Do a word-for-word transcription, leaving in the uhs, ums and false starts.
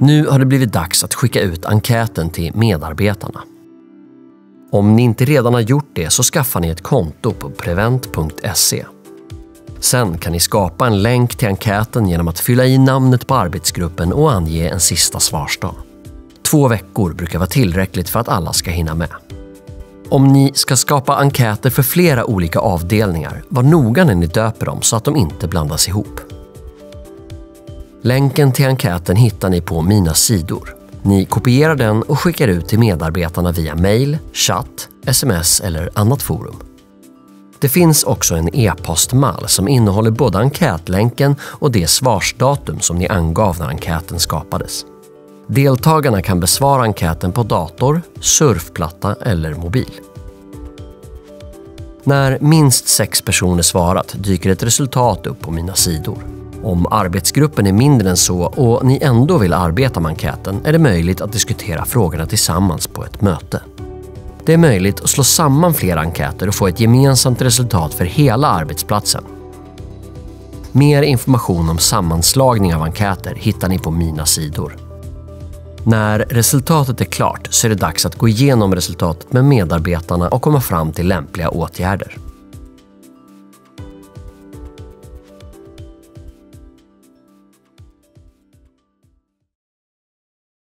Nu har det blivit dags att skicka ut enkäten till medarbetarna. Om ni inte redan har gjort det så skaffar ni ett konto på prevent punkt se. Sen kan ni skapa en länk till enkäten genom att fylla i namnet på arbetsgruppen och ange en sista svarsdag. Två veckor brukar vara tillräckligt för att alla ska hinna med. Om ni ska skapa enkäter för flera olika avdelningar, var noga när ni döper dem så att de inte blandas ihop. Länken till enkäten hittar ni på Mina sidor. Ni kopierar den och skickar ut till medarbetarna via mail, chatt, sms eller annat forum. Det finns också en e-postmall som innehåller både enkätlänken och det svarsdatum som ni angav när enkäten skapades. Deltagarna kan besvara enkäten på dator, surfplatta eller mobil. När minst sex personer svarat dyker ett resultat upp på Mina sidor. Om arbetsgruppen är mindre än så och ni ändå vill arbeta med enkäten är det möjligt att diskutera frågorna tillsammans på ett möte. Det är möjligt att slå samman flera enkäter och få ett gemensamt resultat för hela arbetsplatsen. Mer information om sammanslagning av enkäter hittar ni på Mina sidor. När resultatet är klart så är det dags att gå igenom resultatet med medarbetarna och komma fram till lämpliga åtgärder.